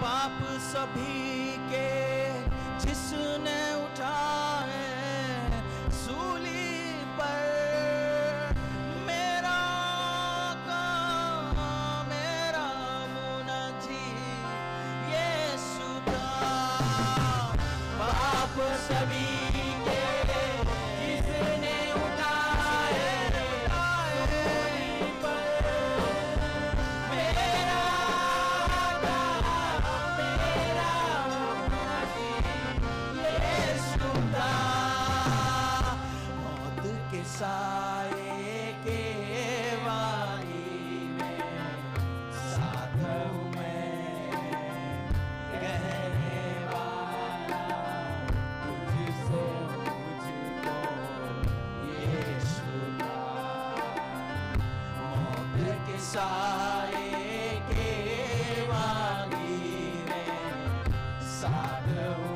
पाप सभी के जिसने उठाए सूली पर, मेरा काम मेरा मुनाजी यीशु का। पाप सभी के जिसने उठाए सूली पर, मेरा साए के वाणी में साथ हूँ मैं, कहने वाला तुझसे मुझको यीशु का। मौत के साए के वाणी में साथ हूँ